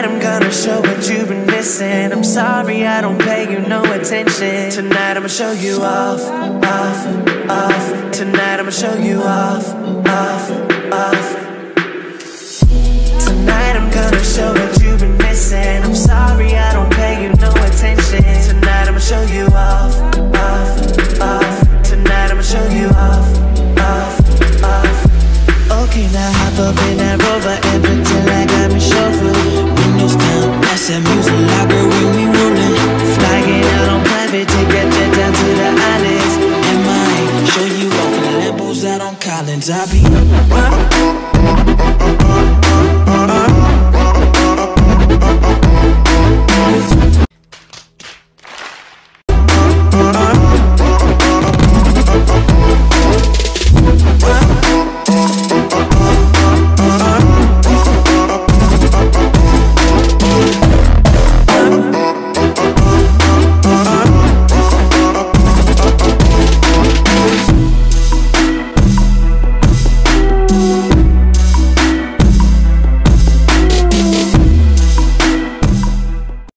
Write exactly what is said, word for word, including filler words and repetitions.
Tonight I'm gonna show what you've been missing. I'm sorry I don't pay you no attention. Tonight I'ma show you off, off, off. Tonight I'ma show you off, off, off. Tonight I'm gonna show what you